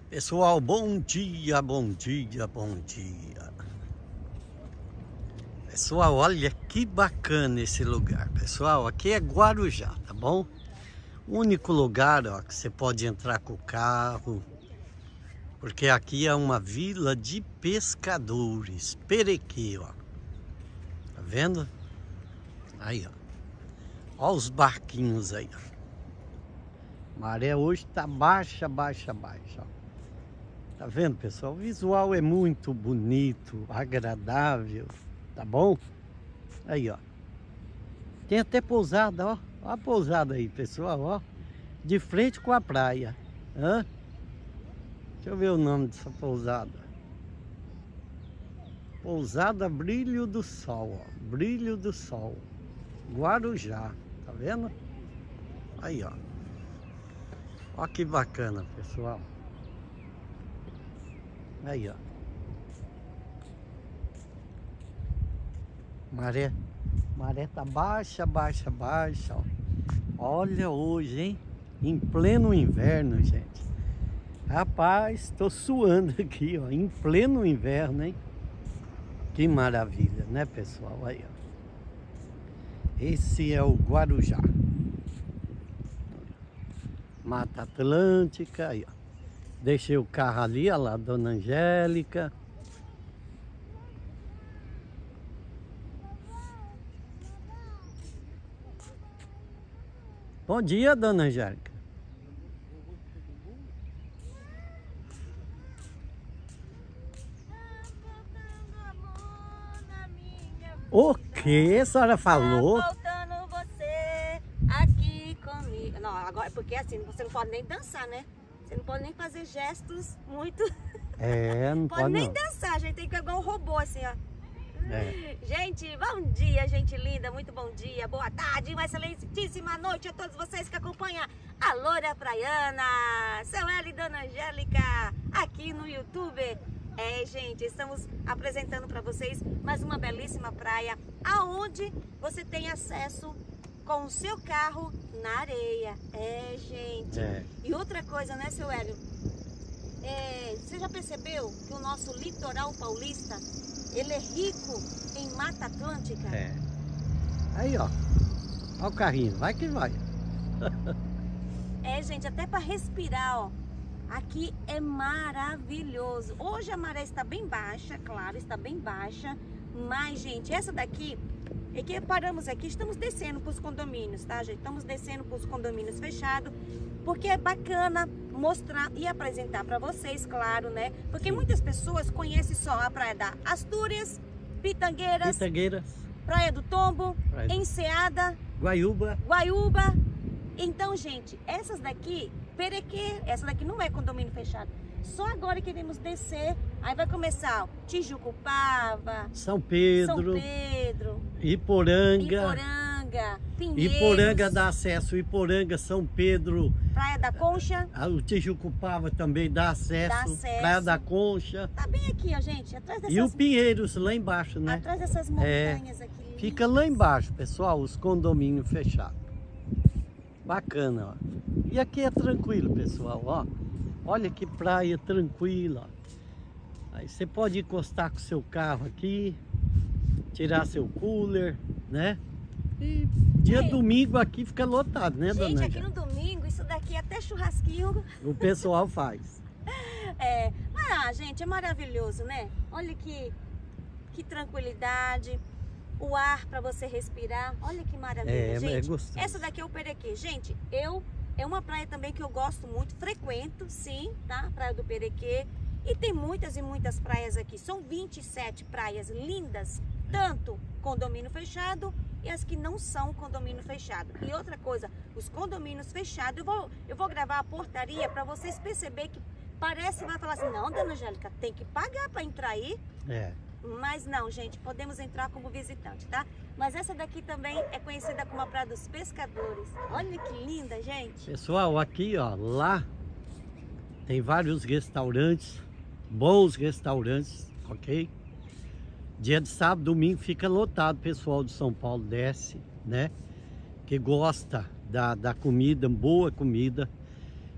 Pessoal, bom dia, bom dia, bom dia. Pessoal, olha que bacana esse lugar. Pessoal, aqui é Guarujá, tá bom? O único lugar, ó, que você pode entrar com o carro, porque aqui é uma vila de pescadores. Perequê, ó. Tá vendo? Aí, ó. Ó os barquinhos aí, ó. A maré hoje tá baixa, baixa, baixa, ó. Tá vendo, pessoal? O visual é muito bonito, agradável, tá bom? Aí, ó. Tem até pousada, ó. Ó a pousada aí, pessoal, ó. De frente com a praia. Hã? Deixa eu ver o nome dessa pousada. Pousada Brilho do Sol, ó. Brilho do Sol. Guarujá, tá vendo? Aí, ó. Ó que bacana, pessoal. Aí, ó. Maré tá baixa, baixa, baixa, ó. Olha hoje, hein? Em pleno inverno, gente. Rapaz, tô suando aqui, ó. Em pleno inverno, hein? Que maravilha, né, pessoal? Aí, ó. Esse é o Guarujá. Mata Atlântica, aí, ó. Deixei o carro ali, olha lá, Dona Angélica. Bom dia, Dona Angélica. O que a senhora falou? Tá faltando você aqui comigo. Não, agora é porque assim, você não pode nem dançar, né? Você não pode nem fazer gestos muito. É, não pode pode nem não. dançar, a gente tem que pegar um robô assim, ó. É. Gente, bom dia, gente linda, muito bom dia, boa tarde, uma excelentíssima noite a todos vocês que acompanham a Loura Praiana, seu Eli e Dona Angélica, aqui no YouTube. É, gente, estamos apresentando para vocês mais uma belíssima praia, aonde você tem acesso com o seu carro na areia. É, gente. É. E outra coisa, né, seu Hélio? Você já percebeu que o nosso litoral paulista, ele é rico em Mata Atlântica? É. Aí, ó. Ó o carrinho, vai que vai. É, gente, até para respirar, ó. Aqui é maravilhoso. Hoje a maré está bem baixa, claro, está bem baixa. Mas, gente, essa daqui, é que paramos aqui, estamos descendo para os condomínios, tá, gente? Estamos descendo para os condomínios fechados, porque é bacana mostrar e apresentar para vocês, claro, né? Porque Sim. Muitas pessoas conhecem só a praia da Astúrias, Pitangueiras, Praia do Tombo, Enseada, Guaiúba. Então, gente, essas daqui, Perequê, essa daqui não é condomínio fechado. Só agora queremos descer, aí vai começar ó, Tijucupava, São Pedro, Iporanga, Pinheiros, Iporanga dá acesso, Iporanga, São Pedro, Praia da Concha, o Tijucupava também dá acesso, Praia da Concha. Tá bem aqui, ó, gente, atrás dessas... E o Pinheiros, lá embaixo, né? Atrás dessas montanhas aqui. Fica lá embaixo, pessoal, os condomínios fechados. Bacana, ó. E aqui é tranquilo, pessoal, ó. Olha que praia tranquila. Aí você pode encostar com o seu carro aqui, tirar seu cooler, né? E dia domingo aqui fica lotado, né, dona Gente, Angélica? aqui no domingo, isso daqui até churrasquinho. O pessoal faz. Gente, é maravilhoso, né? Olha que tranquilidade. O ar para você respirar. Olha que maravilha, gente. É gostoso. Essa daqui é o Perequê. Gente, é uma praia também que eu gosto muito, frequento, sim, tá? Praia do Perequê. E tem muitas e muitas praias aqui. São 27 praias lindas, tanto condomínio fechado e as que não são condomínio fechado. E outra coisa, os condomínios fechados, eu vou gravar a portaria para vocês perceberem que parece, vai falar assim, não, dona Angélica, tem que pagar para entrar aí. É. Mas não, gente, podemos entrar como visitante, tá? Mas essa daqui também é conhecida como a Praia dos Pescadores. Olha que linda, gente. Pessoal, aqui, ó, lá tem vários restaurantes, bons restaurantes, ok? Dia de sábado, domingo fica lotado, pessoal de São Paulo desce, né? Que gosta da comida, boa comida.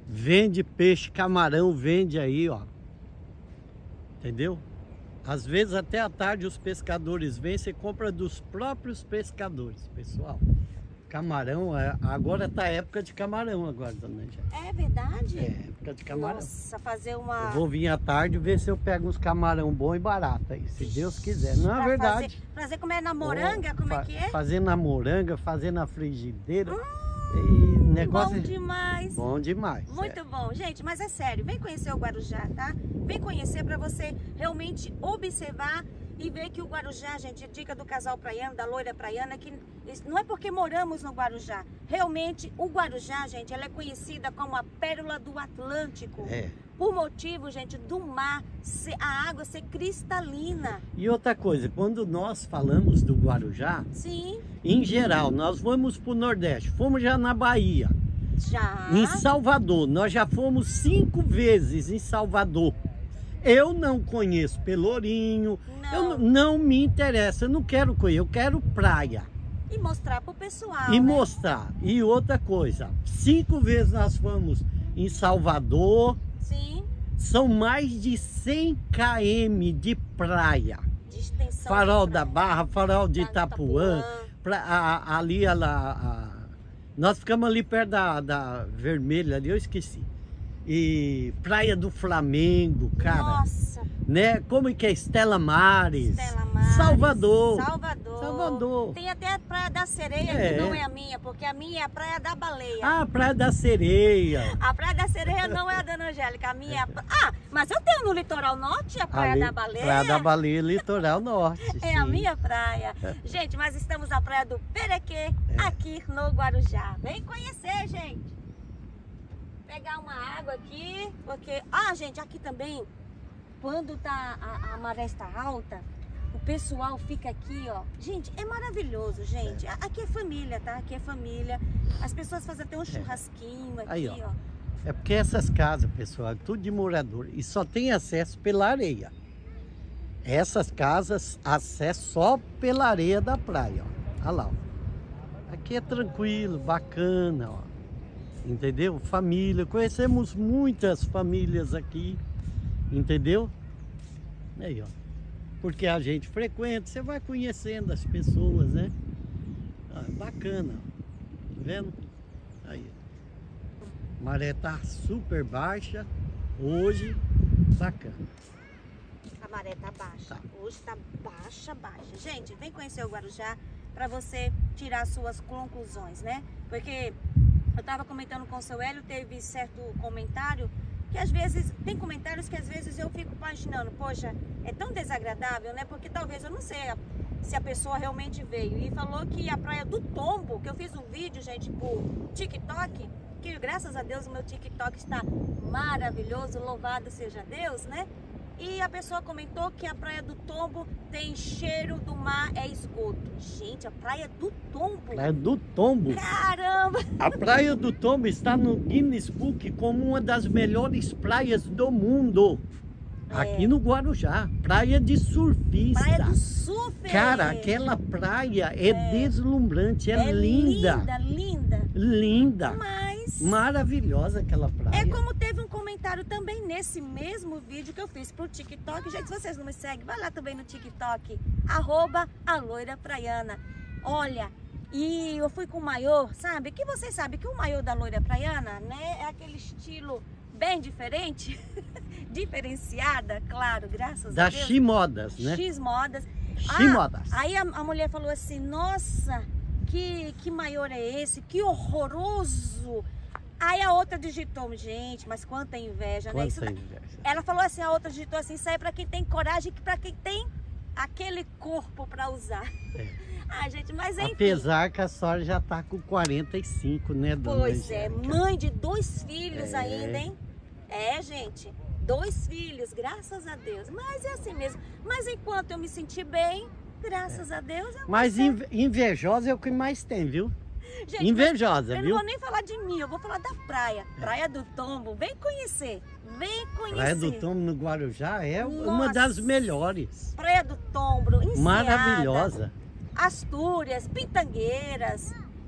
Vende peixe, camarão, vende aí, ó. Entendeu? Às vezes até à tarde os pescadores vêm, você compra dos próprios pescadores, pessoal. Camarão, agora tá época de camarão agora, dona Angélica. É verdade? É, época de camarão. Nossa, fazer uma... Eu vou vir à tarde ver se eu pego uns camarão bom e barato aí, se Deus quiser. Não é verdade? Fazer comer na moranga, como é que é? Fazer na moranga, fazer na frigideira. E negócio... Bom demais. Bom demais. Muito bom. Gente, mas é sério, vem conhecer o Guarujá, tá? Vem conhecer para você realmente observar e ver que o Guarujá, gente, dica do casal praiano, da loira praiana, que não é porque moramos no Guarujá. Realmente, o Guarujá, gente, ela é conhecida como a pérola do Atlântico. É. Por motivo, gente, do mar, a água ser cristalina. E outra coisa, quando nós falamos do Guarujá, sim, em geral, nós vamos para o Nordeste, fomos já na Bahia, já em Salvador, nós já fomos 5 vezes em Salvador. Eu não conheço Pelourinho, não me interessa, eu não quero conhecer, eu quero praia. E mostrar pro pessoal, E né? mostrar. E outra coisa, 5 vezes nós fomos em Salvador. Sim. São mais de 100 km de praia. De extensão. Farol de da praia. Barra, Farol de Itapuã. Ali, nós ficamos ali perto da Vermelha, ali eu esqueci. E Praia do Flamengo, cara. Nossa. Né? Como que é? Estela Maris. Estela Maris. Salvador. Salvador. Tem até a Praia da Sereia, que não é a minha, porque a minha é a Praia da Baleia. Ah, Praia da Sereia. A Praia da Sereia não é a Dona Angélica, a minha é a... Ah, mas eu tenho no Litoral Norte a Praia da Baleia. Praia da Baleia, Litoral Norte. É sim. a minha praia. Gente, mas estamos na Praia do Perequê, aqui no Guarujá. Vem conhecer, gente. Pegar uma água aqui, porque... Ah, gente, aqui também, quando tá a maré está alta, o pessoal fica aqui, ó. Gente, é maravilhoso, gente. Aqui é família, tá? Aqui é família. As pessoas fazem até um churrasquinho aqui, Aí, ó. É porque essas casas, pessoal, é tudo de morador e só tem acesso pela areia. Essas casas, acesso só pela areia da praia, ó. Olha lá, ó. Aqui é tranquilo, bacana, ó. Entendeu? Família, conhecemos muitas famílias aqui, entendeu? Aí, ó. Porque a gente frequenta, você vai conhecendo as pessoas, né? Ah, bacana, ó. Tá vendo? Aí. A maré tá super baixa hoje, bacana. A maré tá baixa. Tá. Hoje tá baixa. Gente, vem conhecer o Guarujá para você tirar suas conclusões, né? Porque eu tava comentando com o seu Hélio, teve certo comentário que às vezes, tem comentários que às vezes eu fico imaginando, poxa, é tão desagradável, né? Porque talvez, eu não sei se a pessoa realmente veio e falou que a Praia do Tombo, que eu fiz um vídeo, gente, por TikTok, que graças a Deus o meu TikTok está maravilhoso, louvado seja Deus, né? E a pessoa comentou que a Praia do Tombo tem cheiro do mar, é esgoto. Gente, a Praia do Tombo. Praia do Tombo. Caramba! A Praia do Tombo está no Guinness Book como uma das melhores praias do mundo. Aqui no Guarujá. Praia de surfista. Praia do surf. Cara, aquela praia é deslumbrante, é linda. Linda. Mas... maravilhosa aquela praia. É como teve um comentário também nesse mesmo vídeo que eu fiz pro TikTok. Gente, se vocês não me seguem, vai lá também no TikTok. @aloirapraiana. Olha, e eu fui com o maiô, sabe? Que vocês sabem que o maiô da Loira Praiana, né? É aquele estilo bem diferente. Diferenciada, claro, graças a Deus. Da X-Modas, né? X-Modas. X-Modas. Aí a mulher falou assim, nossa, que maior é esse? Que horroroso! Aí a outra digitou, gente, mas quanta inveja, né? Quanta inveja. Ela falou assim, a outra digitou assim, isso aí é pra quem tem coragem, pra quem tem aquele corpo pra usar. Ah, gente, mas enfim. Apesar que a senhora já tá com 45, né, dona Pois Angélica? mãe de 2 filhos ainda, hein? Gente, 2 filhos, graças a Deus. Mas é assim mesmo. Mas enquanto eu me senti bem, graças a Deus... Mas invejosa é o que mais tem, viu? Gente, invejosa, eu viu? não vou nem falar de mim, eu vou falar da praia. Praia do Tombo, vem conhecer. Vem conhecer. Praia do Tombo no Guarujá é uma das melhores. Praia do Tombo, Enseada, maravilhosa. Astúrias, Pitangueiras.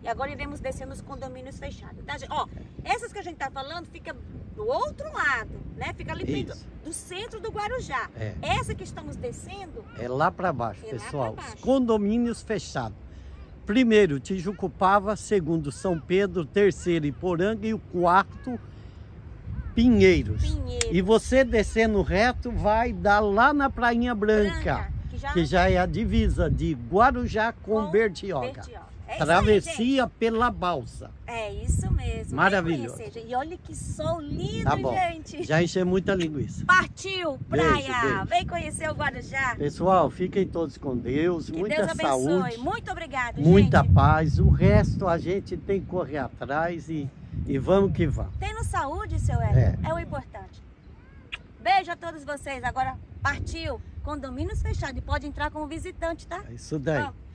E agora iremos descer nos condomínios fechados, tá, gente? Ó, essas que a gente tá falando fica do outro lado, né? Fica ali perto do centro do Guarujá. Essa que estamos descendo... É lá para baixo, pessoal. Lá pra baixo. Os condomínios fechados. Primeiro, Tijucupava. Segundo, São Pedro. Terceiro, Iporanga. E o quarto, Pinheiros. E você descendo reto vai dar lá na Prainha Branca. Que já é a divisa de Guarujá com Bertioga. Travessia pela balsa. É isso mesmo. Maravilhoso. E olha que sol lindo, tá bom. Gente. Já encheu muita linguiça. Partiu, praia. Beijo. Vem conhecer o Guarujá. Pessoal, fiquem todos com Deus. Que muita Deus abençoe. saúde. Muito obrigada, muita gente. paz. O resto a gente tem que correr atrás e vamos que vamos. Tendo saúde, seu Hélio, é o importante. Beijo a todos vocês. Agora partiu. Condomínios fechados. E pode entrar como visitante, tá? É isso daí. Ó.